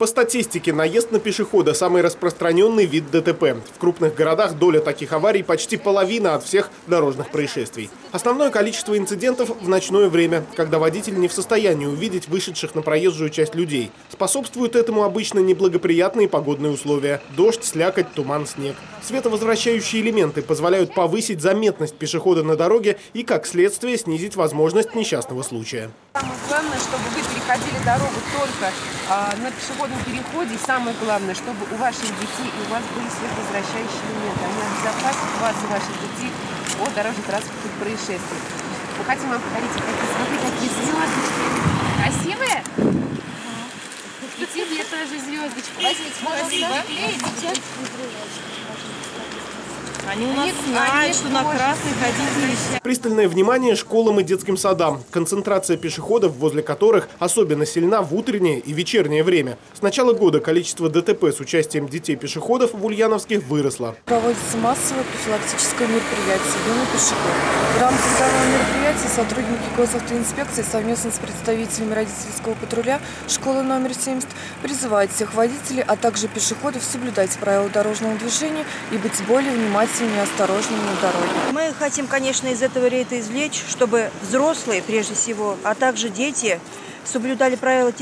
По статистике, наезд на пешехода – самый распространенный вид ДТП. В крупных городах доля таких аварий почти половина от всех дорожных происшествий. Основное количество инцидентов в ночное время, когда водитель не в состоянии увидеть вышедших на проезжую часть людей. Способствуют этому обычно неблагоприятные погодные условия – дождь, слякоть, туман, снег. Световозвращающие элементы позволяют повысить заметность пешехода на дороге и, как следствие, снизить возможность несчастного случая. Самое главное, чтобы вы переходили дорогу только на пешеходном переходе. И самое главное, чтобы у ваших детей и у вас были световозвращающие элементы. Они обезопасят вас и ваших детей от дорожно-транспортных происшествий. Мы хотим вам подарить смотрите, какие звездочки. Красивые? И тебе тоже звездочку. Возьмите, Они у нас знают, что на красный ходить нельзя. Пристальное внимание школам и детским садам. Концентрация пешеходов, возле которых особенно сильна в утреннее и вечернее время. С начала года количество ДТП с участием детей-пешеходов в Ульяновске выросло. Проводится массовое профилактическое мероприятие «Юный пешеход». В рамках данного мероприятия сотрудники госавтоинспекции совместно с представителями родительского патруля школы номер 70 призывают всех водителей, а также пешеходов соблюдать правила дорожного движения и быть более внимательными и осторожными на дороге. Мы хотим, конечно, из этого рейда извлечь, чтобы взрослые, прежде всего, а также дети соблюдали правила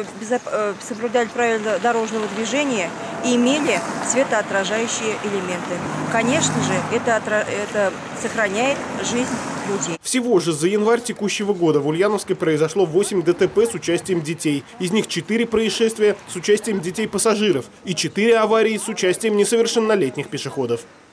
дорожного движения и имели светоотражающие элементы. Конечно же, это сохраняет жизнь людей. Всего же за январь текущего года в Ульяновске произошло 8 ДТП с участием детей. Из них 4 происшествия с участием детей-пассажиров и 4 аварии с участием несовершеннолетних пешеходов.